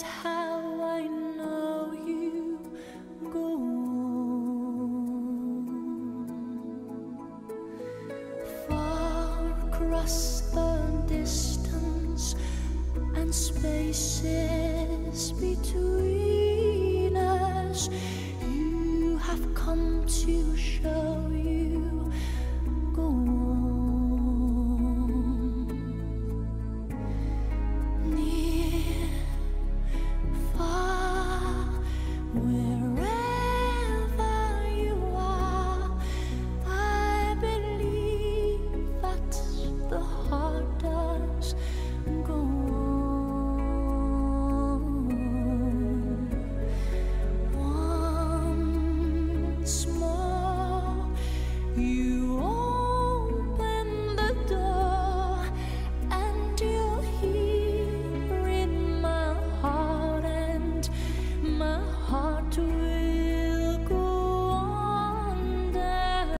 how I know you go on. Far across the distance and spaces between us, you have come to show